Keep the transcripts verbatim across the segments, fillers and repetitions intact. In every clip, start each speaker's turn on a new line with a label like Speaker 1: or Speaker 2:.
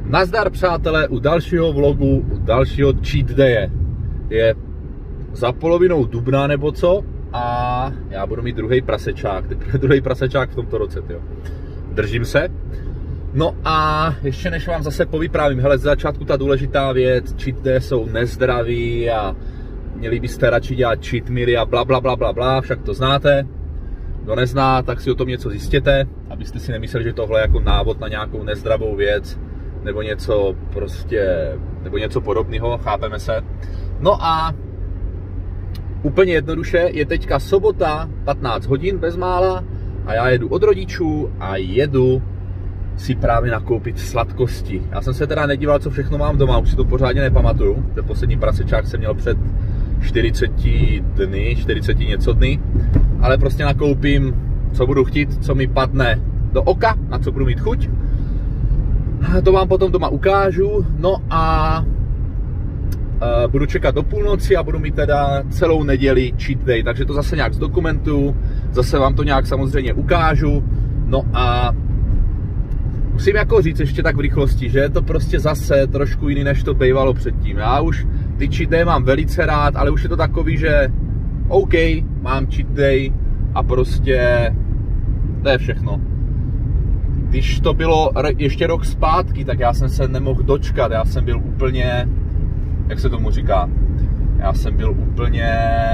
Speaker 1: Nazdar přátelé, u dalšího vlogu, u dalšího cheat daye. Je za polovinou dubna nebo co a já budu mít druhý prasečák, druhý prasečák v tomto roce, tyjo. Držím se. No a ještě než vám zase povyprávím, hele, z začátku ta důležitá věc, cheat daye jsou nezdraví a měli byste radši dělat cheat mealy a bla bla bla bla bla, však to znáte. Kdo nezná, tak si o tom něco zjistěte, abyste si nemysleli, že tohle je jako návod na nějakou nezdravou věc, nebo něco prostě, nebo něco podobného, chápeme se. No a úplně jednoduše, je teďka sobota, patnáct hodin bezmála a já jedu od rodičů a jedu si právě nakoupit sladkosti. Já jsem se teda nedíval, co všechno mám doma, už si to pořádně nepamatuju, že poslední prasečák jsem měl před čtyřiceti dny, čtyřiceti něco dny, ale prostě nakoupím, co budu chtít, co mi padne do oka, na co budu mít chuť. To vám potom doma ukážu, no a uh, budu čekat do půlnoci a budu mít teda celou neděli cheat day, takže to zase nějak zdokumentuju, zase vám to nějak samozřejmě ukážu, no a musím jako říct ještě tak v rychlosti, že je to prostě zase trošku jiný, než to bývalo předtím. Já už ty cheat day mám velice rád, ale už je to takový, že OK, mám cheat day a prostě to je všechno. Když to bylo ještě rok zpátky, tak já jsem se nemohl dočkat, já jsem byl úplně, jak se tomu říká, já jsem byl úplně,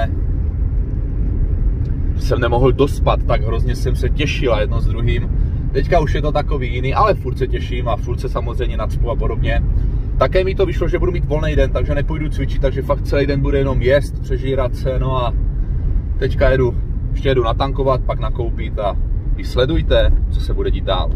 Speaker 1: jsem nemohl dospat, tak hrozně jsem se těšil a jedno s druhým. Teďka už je to takový jiný, ale furt se těším a furt se samozřejmě nacpu a podobně. Také mi to vyšlo, že budu mít volný den, takže nepůjdu cvičit, takže fakt celý den bude jenom jíst, přežírat se, no a teďka jedu, ještě jedu natankovat, pak nakoupit a vy sledujte, co se bude dít dál.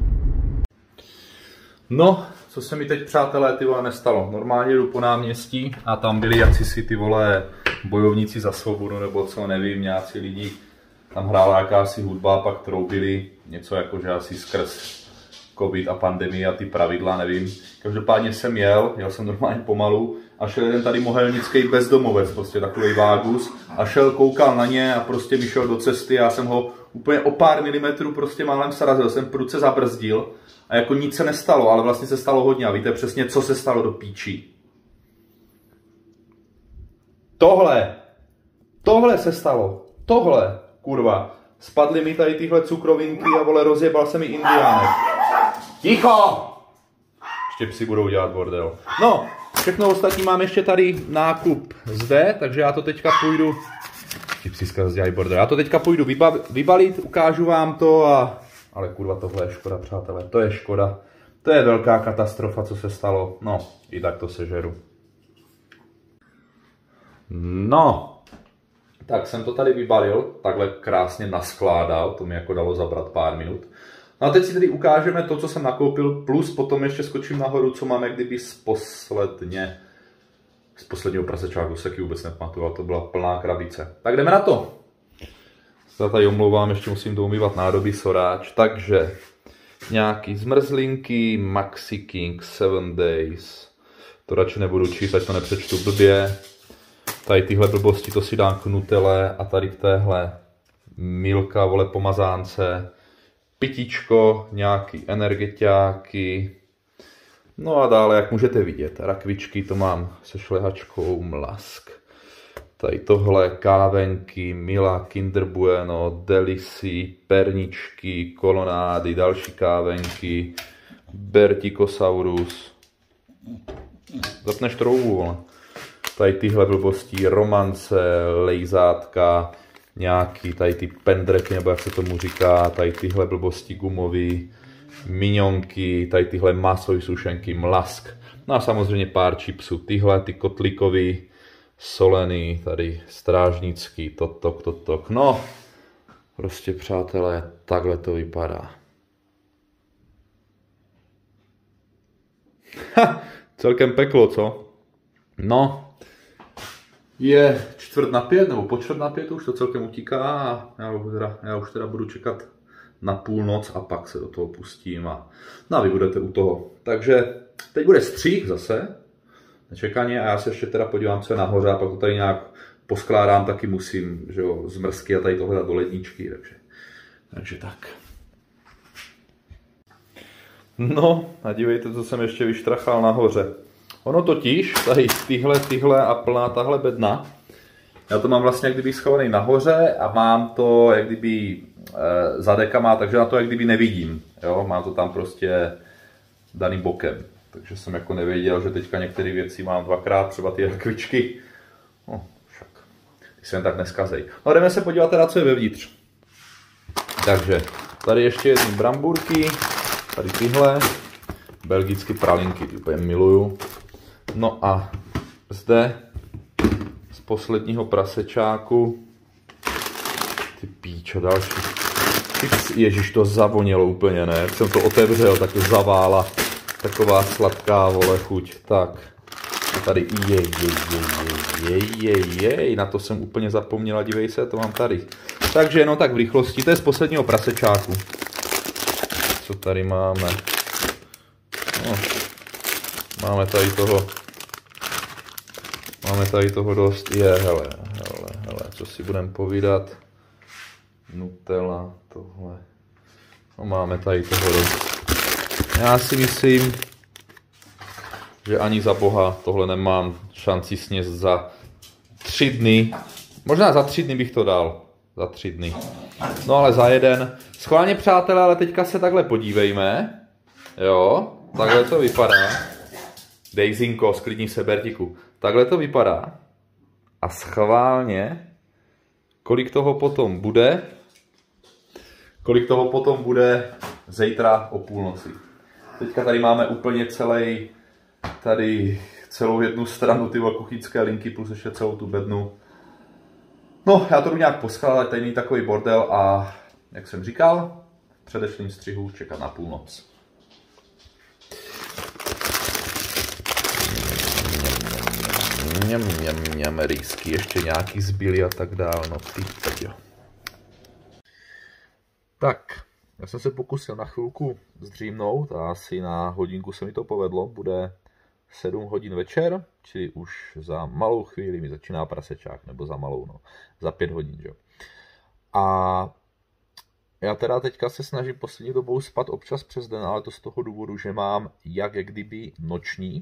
Speaker 1: No, co se mi teď, přátelé, ty vole, nestalo. Normálně jdu po náměstí a tam byli jací si ty vole bojovníci za svobodu, nebo co, nevím, nějací lidi. Tam hrála jakási hudba, pak troubili něco jako, že asi skrz covid a pandemie a ty pravidla, nevím. Každopádně jsem jel, jel jsem normálně pomalu a šel jeden tady mohelnický bezdomovec, prostě takový vágus a šel, koukal na ně a prostě mi šel do cesty, já jsem ho úplně o pár milimetrů prostě málem srazil, jsem prudce zabrzdil a jako nic se nestalo, ale vlastně se stalo hodně a víte přesně, co se stalo do píčí. Tohle, tohle se stalo, tohle, kurva, spadly mi tady tyhle cukrovinky a vole, rozjebal se mi indiánek. Ticho! Ještě psi budou dělat bordel. No, všechno ostatní mám ještě tady nákup zde, takže já to teďka půjdu, ti psi zkaz dělají bordel, já to teďka půjdu vybalit, ukážu vám to a, ale kurva, tohle je škoda, přátelé, to je škoda. To je velká katastrofa, co se stalo, no, i tak to sežeru. No, tak jsem to tady vybalil, takhle krásně naskládal, to mi jako dalo zabrat pár minut. No a teď si tedy ukážeme to, co jsem nakoupil, plus potom ještě skočím nahoru, co máme kdyby z posledně, z posledního prasečáku, se taky vůbec nepamatuju, ale to byla plná krabice. Tak jdeme na to. Se tady omlouvám, ještě musím doumývat nádoby, soráč. Takže nějaký zmrzlinky, Maxi King, seven days, to radši nebudu číst, ať to nepřečtu blbě. Tady tyhle blbosti to si dám k Nutelle a tady k téhle Milka, vole, pomazánce. Pitičko, nějaký energetiáky, no a dále, jak můžete vidět, rakvičky, to mám se šlehačkou Mlask. Tady tohle kávenky, Mila, Kinder Bueno, Delici, perničky, kolonády, další kávenky, Bertikosaurus. Zapneš troubu, vole. Tady tyhle blbosti, romance, lejzátka, nějaký tady ty pendreky, nebo jak se tomu říká, tady tyhle blbosti gumový, minionky, tady tyhle masové sušenky, Mlask. No a samozřejmě pár čipsů, tyhle, ty kotlikový, solený, tady strážnický, totok, totok. No, prostě přátelé, takhle to vypadá. Ha, celkem peklo, co? No. Je čtvrt na pět, nebo po čtvrt na pět, už to celkem utíká a já už, teda, já už teda budu čekat na půlnoc a pak se do toho pustím a, no a vy budete u toho. Takže teď bude střih zase, nečekaně, a já se ještě teda podívám, co je nahoře a pak to tady nějak poskládám, taky musím, že jo, zmrzky a tady tohle dát do ledničky, takže, takže tak. No a dívejte, co jsem ještě vyštrachal nahoře. Ono totiž, tady tyhle, tyhle a plná tahle bedna, já to mám vlastně jak kdyby schovaný nahoře a mám to jak kdyby e, zadekama, takže na to jak kdyby nevidím. Jo? Mám to tam prostě daný bokem. Takže jsem jako nevěděl, že teďka některé věci mám dvakrát, třeba ty rakvičky. No, však, ty se jen tak neskazej. No jdeme se podívat teda, co je vevnitř. Takže tady ještě jedny brambůrky, tady tyhle, belgické pralinky, ty úplně miluju. No a zde z posledního prasečáku, ty píčo, další. Ježiš, to zavonělo úplně, ne? Jak jsem to otevřel, tak to zavála. Taková sladká, vole, chuť. Tak. A tady jej, jej, jej, jej, jej, jej, na to jsem úplně zapomněla, dívej se, to mám tady. Takže no tak v rychlosti, to je z posledního prasečáku. Co tady máme? No. Máme tady toho. Máme tady toho dost. Je, hele, hele, hele, co si budeme povídat. Nutella, tohle. No máme tady toho dost. Já si myslím, že ani za boha tohle nemám šanci sněst za tři dny. Možná za tři dny bych to dal. Za tři dny. No ale za jeden. Schválně, přátelé, ale teďka se takhle podívejme. Jo, takhle to vypadá. Dejzinko, sklidni se, Bertiku. Takhle to vypadá. A schválně, kolik toho potom bude, kolik toho potom bude zítra o půlnoci. Teďka tady máme úplně celý, tady celou jednu stranu ty kuchyňské linky plus ještě celou tu bednu. No, já to jdu nějak poskládat, tady není takový bordel a jak jsem říkal, v předešlým střihu čekat na půlnoc. Mňam, mňam, mňam, rýsky, ještě nějaký zbyly a tak dál, no ty jo. Tak, já jsem se pokusil na chvilku zdřímnout a asi na hodinku se mi to povedlo. Bude sedm hodin večer, čili už za malou chvíli mi začíná prasečák, nebo za malou, no, za pět hodin, jo. A já teda teďka se snažím poslední dobou spát občas přes den, ale to z toho důvodu, že mám jak, jak kdyby noční.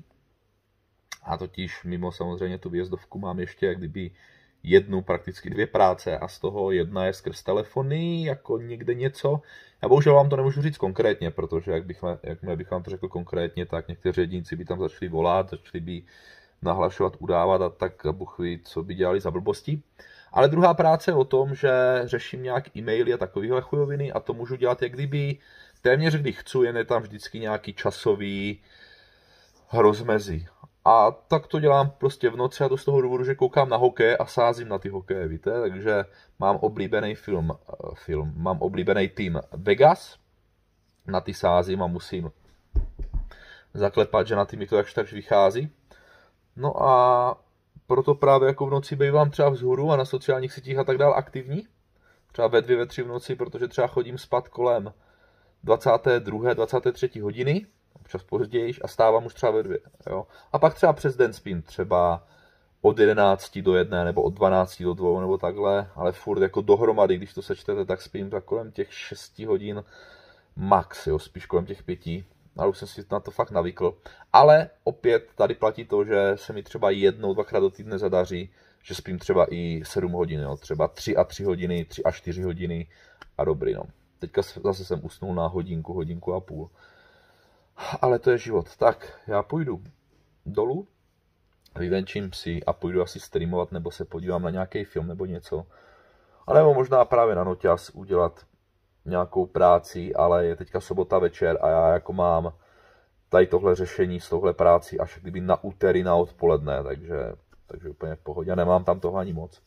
Speaker 1: A totiž mimo samozřejmě tu výjezdovku mám ještě jak kdyby jednu, prakticky dvě práce a z toho jedna je skrz telefony, jako někde něco. Já bohužel vám to nemůžu říct konkrétně, protože jak bych, jakmile bych vám to řekl konkrétně, tak někteří jedinci by tam začali volat, začali by nahlašovat, udávat a tak Bůh ví, co by dělali za blbosti. Ale druhá práce je o tom, že řeším nějak e-maily a takovéhle chujoviny a to můžu dělat jak kdyby téměř kdy chci, jen je tam vždycky nějaký časový rozmezí. A tak to dělám prostě v noci a to z toho důvodu, že koukám na hokej a sázím na ty hokeje, víte, takže mám oblíbený film, film, mám oblíbený tým Vegas, na ty sázím a musím zaklepat, že na ty mi to jakž takž vychází. No a proto právě jako v noci bývám třeba vzhůru a na sociálních sítích a tak dál aktivní, třeba ve dvě, ve tři v noci, protože třeba chodím spát kolem dvacáté druhé, dvacáté třetí hodiny, občas později a stávám už třeba ve dvě. Jo? A pak třeba přes den spím třeba od jedenácti do jedné nebo od dvanácti do dvou nebo takhle, ale furt jako dohromady, když to sečtete, tak spím tak kolem těch šesti hodin max, jo? Spíš kolem těch pěti, ale už jsem si na to fakt navykl. Ale opět tady platí to, že se mi třeba jednou, dvakrát do týdne zadaří, že spím třeba i sedm hodin, jo? Třeba tři a tři hodiny, tři a čtyři hodiny a dobrý, no. Teďka zase jsem usnul na hodinku, hodinku a půl. Ale to je život. Tak, já půjdu dolů, vyvenčím si a půjdu asi streamovat, nebo se podívám na nějaký film nebo něco. A nebo možná právě na noťaz udělat nějakou práci, ale je teďka sobota večer a já jako mám tady tohle řešení s touhle práci až kdyby na úterý na odpoledne, takže, takže úplně v pohodě. Nemám tam toho ani moc.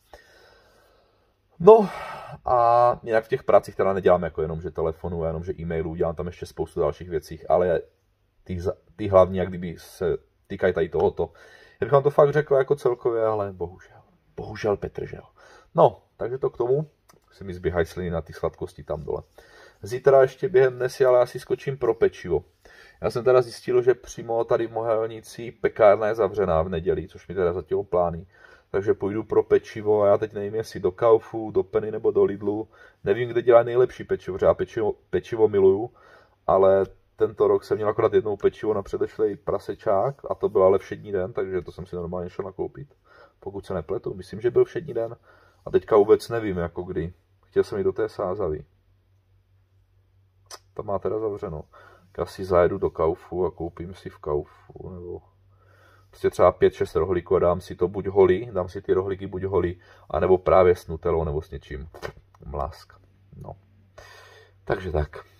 Speaker 1: No a jinak v těch pracích teda nedělám jako jenom, že telefonu, jenom, že e-mailů, dělám tam ještě spoustu dalších věcí, ale ty, ty hlavní, jak kdyby se týkají tady tohoto. Já bych vám to fakt řekl jako celkově, ale bohužel, bohužel Petr, že jo. No, takže to k tomu, se mi zběhají sliny na ty sladkosti tam dole. Zítra ještě během dnes si ale asi skočím pro pečivo. Já jsem teda zjistil, že přímo tady v Mohelnici pekárna je zavřená v neděli, což mi teda zatím plány. Takže půjdu pro pečivo a já teď nevím, jestli do Kaufu, do Penny nebo do Lidlu. Nevím, kde dělá nejlepší pečivo, protože já pečivo, pečivo miluju, ale tento rok jsem měl akorát jednou pečivo na předešlej prasečák a to byl ale všední den, takže to jsem si normálně šel nakoupit. Pokud se nepletu, myslím, že byl všední den a teďka vůbec nevím, jako kdy. Chtěl jsem jít do té Sázavy. Tam má teda zavřeno. Já si zajedu do Kaufu a koupím si v Kaufu, nebo prostě třeba pět šest rohlíků a dám si to buď holí, dám si ty rohlíky buď holí, anebo právě s nutelou nebo s něčím. Mlásk. No. Takže tak.